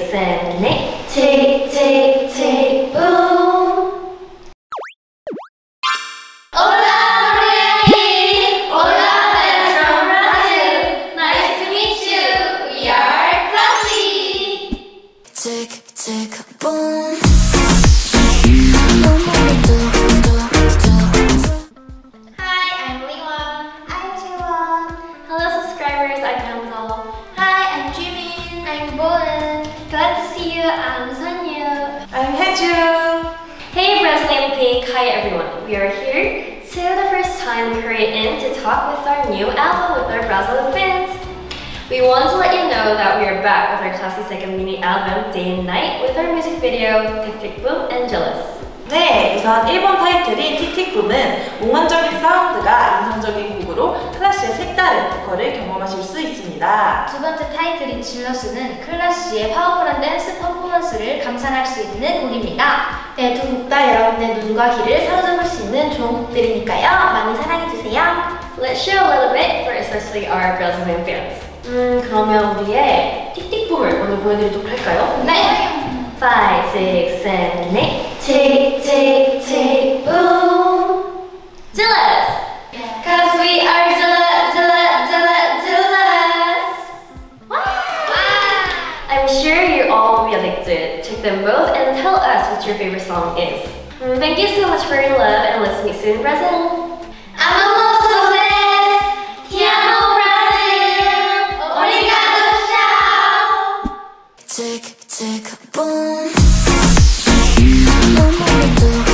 셋, 넷. Tick, tick, tick, boom. Hola, Koreain! Hola, friends from Brazil! Nice to meet you! We are classy! Tick, tick, boom. Hi, I'm Liwa. I'm Jiwon. Hello, subscribers. I'm Hyunseo. Hi, I'm Jimin. I'm Boen. Glad to see you. I'm Sanyu. I'm Haeju. Hey, Brazilian Pink. Hi, everyone. We are here to the first time in KOREAIN to talk with our new album with our Brazilian fans. We want to let you know that we are back with our classy second mini album, Day and Night, with our music video, Tick Tick Boom and Jealous. 네, 우선 1번 타이틀인 틱틱붐은 몽환적인 사운드가 인상적인 곡으로 클래시의 색다른 보컬을 경험하실 수 있습니다. 두 번째 타이틀인 질러스는 클래시의 파워풀한 댄스 퍼포먼스를 감상할 수 있는 곡입니다. 네, 두 곡 다 여러분의 눈과 귀를 사로잡을 수 있는 좋은 곡들이니까요. 많이 사랑해주세요. Let's share a little bit for especially our Brazilian fans. 그러면 우리의 틱틱붐을 오늘 보여드리도록 할까요? 네! 5, 6, 7, 8. Tick, tick, tick, boom. Jealous! Cause we are jealous, jealous, jealous, jealous. Wow! I'm sure you all will be addicted. Check them both and tell us what your favorite song is. Thank you so much for your love and let's meet soon in Brazil. Amamos vocês! Te amo, Brasil! Obrigado, tchau! Tick, tick, boom. No more to do.